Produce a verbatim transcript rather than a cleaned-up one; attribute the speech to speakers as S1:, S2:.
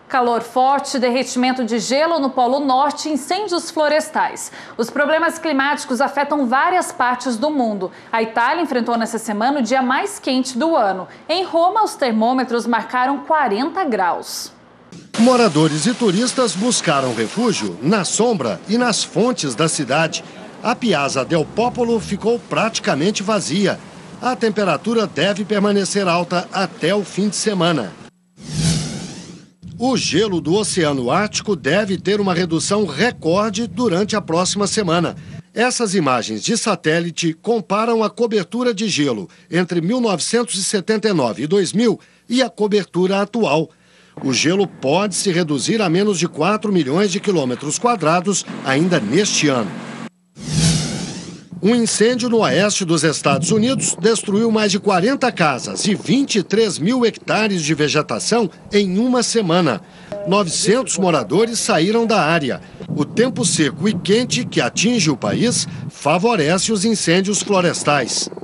S1: Calor forte, derretimento de gelo no Polo Norte e incêndios florestais. Os problemas climáticos afetam várias partes do mundo. A Itália enfrentou nessa semana o dia mais quente do ano. Em Roma, os termômetros marcaram quarenta graus.
S2: Moradores e turistas buscaram refúgio na sombra e nas fontes da cidade. A Piazza del Popolo ficou praticamente vazia. A temperatura deve permanecer alta até o fim de semana. O gelo do Oceano Ártico deve ter uma redução recorde durante a próxima semana. Essas imagens de satélite comparam a cobertura de gelo entre mil novecentos e setenta e nove e dois mil e a cobertura atual. O gelo pode se reduzir a menos de quatro milhões de quilômetros quadrados ainda neste ano. Um incêndio no oeste dos Estados Unidos destruiu mais de quarenta casas e vinte e três mil hectares de vegetação em uma semana. novecentos moradores saíram da área. O tempo seco e quente que atinge o país favorece os incêndios florestais.